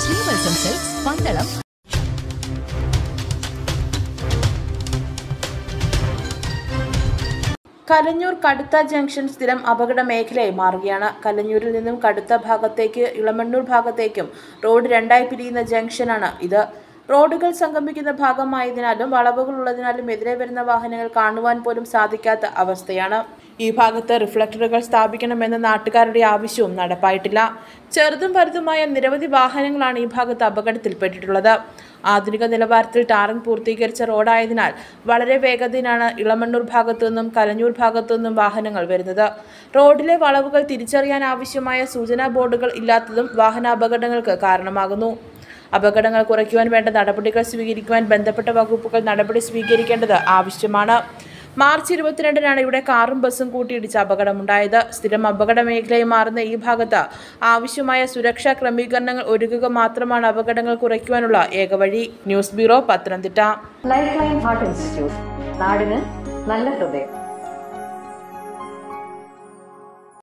Sreevalsam silks Pandalam. Kalanjoor കടുത്ത junction സ്ഥിരം അപകട മേഖലയായി മാറുകയാണ്. കലഞ്ഞൂരിൽ നിന്നും കടുത്ത ഭാഗത്തേക്ക് ഇളമണ്ണൂർ ഭാഗത്തേക്കും റോഡ് രണ്ടായി പിരിയുന്ന ജംഗ്ഷനാണ് ഇത്. റോഡുകൾ സംഗമിക്കുന്ന ഭാഗമായതിനാലും വളവുകൾ ഉള്ളതിനാലും എതിരെ വരുന്ന വാഹനങ്ങൾ കാണുവാൻ പോലും സാധിക്കാത്ത അവസ്ഥയാണ്. ഈ ഭാഗത്ത് റിഫ്ലക്ടറുകൾ സ്ഥാപിക്കണമെന്ന നാട്ടുകാരുടെ ആവശ്യവും നടപ്പായിട്ടില്ല. ചെറുതും വലുതുമായ നിരവധി വാഹനങ്ങളാണ് ഈ ഭാഗത്ത് അപകടത്തിൽപ്പെട്ടിട്ടുള്ളത്. ആധുനിക നിലവാരത്തിൽ ടാറിംഗ് പൂർത്തീകരിച്ച റോഡായതിനാൽ വളരെ വേഗതയിലാണ് ഇളമണ്ണൂർ ഭാഗത്തു നിന്നും കലഞ്ഞൂർ ഭാഗത്തു നിന്നും വാഹനങ്ങൾ വരുന്നത്. റോഡിലെ വളവുകൾ തിരിച്ചറിയാൻ ആവശ്യമായ സൂചനാ ബോർഡുകൾ ഇല്ലാത്തതും വാഹനാപകടങ്ങൾക്ക് കാരണമാകുന്നു. അപകടങ്ങൾ കുറയ്ക്കുവാൻ വേണ്ട നടപടികൾ സ്വീകരിക്കുവാൻ ബന്ധപ്പെട്ട വകുപ്പുകൾ നടപടി സ്വീകരിക്കേണ്ടത് ആവശ്യമാണ്. മാർച്ച് 22-നാണ് ഇവിടെ കാറും ബസ്സും കൂട്ടിയിടിച്ച് അപകടമുണ്ടായത്. സ്ഥിരം അപകട മേഖലയായി മാറുന്ന ഈ ഭാഗത്ത് ആവശ്യമായ സുരക്ഷാ ക്രമീകരണങ്ങൾ ഒരുക്കുക മാത്രമാണ് അപകടങ്ങൾ കുറയ്ക്കുവാനുള്ള ഏക വഴി. News bureau, Pathanamthitta. Life line heart institute, നാടിന് നല്ല ഹൃദയം.